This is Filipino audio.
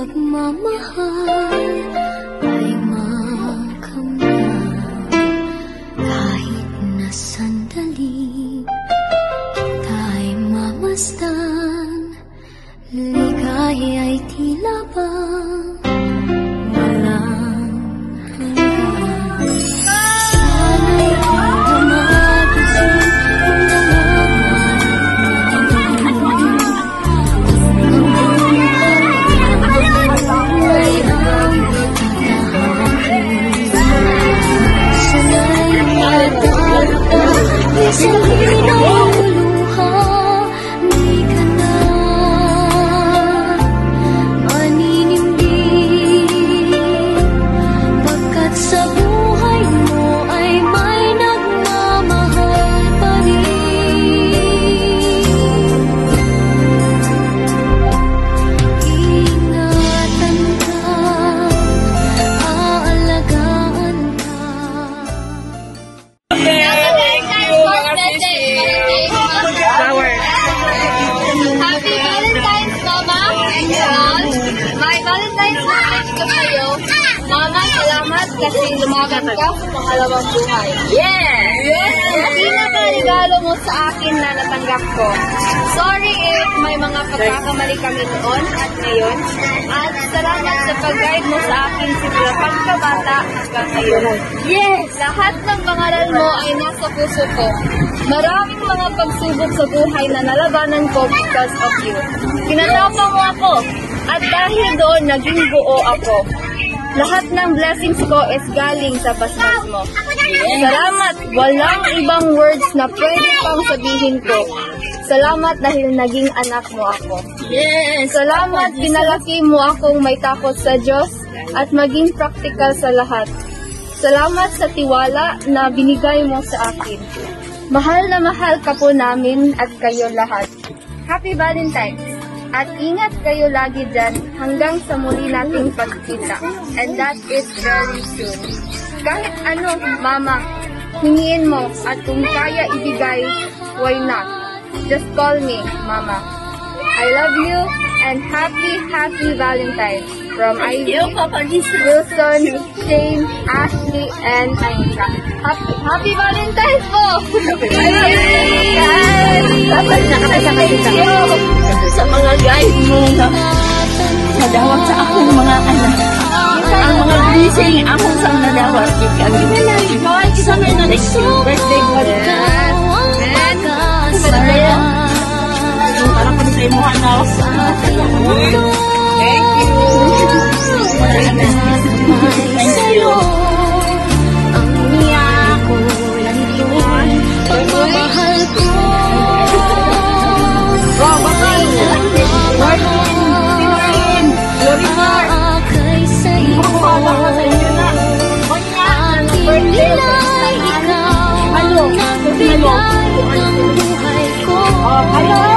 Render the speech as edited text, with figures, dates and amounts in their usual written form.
pagmamahal ay makamtan kahit na sandali kita'y mamasdan. Ligaya ay tila bang walang hanggan. Sana'y dumagising kung kasi lumaban ka sa pangalawang buhay. Yes! Ang pinaka-regalo mo sa akin na natanggap ko. Sorry if may mga pagkakamali kami noon at ngayon. At salamat sa pag-guide mo sa akin simula pagkabata hanggang ngayon. Yes! Lahat ng pangaral mo ay nasa puso ko. Maraming mga pagsubok sa buhay na nalabanan ko because of you. Pinatapang mo ako. At dahil doon, naging buo ako. Lahat ng blessings ko is galing sa basbas mo. Salamat! Walang ibang words na pwede pang sabihin ko. Salamat dahil naging anak mo ako. Yes! Salamat pinalaki mo akong may takot sa Diyos at maging practical sa lahat. Salamat sa tiwala na binigay mo sa akin. Mahal na mahal ka po namin at kayo lahat. Happy Valentine's! At ingat kayo lagi dyan hanggang sa muli nating pagkita. And that is very soon. Kahit ano, Mama, hingiin mo at kung kaya ibigay, why not? Just call me, Mama. I love you and happy Valentine's. From Ivy, Wilson, Shane, Ashley, and Anika. Happy Valentine's po! Thank you sa mga guide mo na nadawat sa akong mga anak. Ang mga blessing akong sang nadawat. Isa may na next birthday ko. Yes! Parang kung sa'yo mo hanaw. Thank you! Thank you. Ang niya ko landiwan, pagmamahal ko. Bakal! Martin! Lorimar! Kay sa'yo, aking nilay ikaw, bigay ng buhay ko.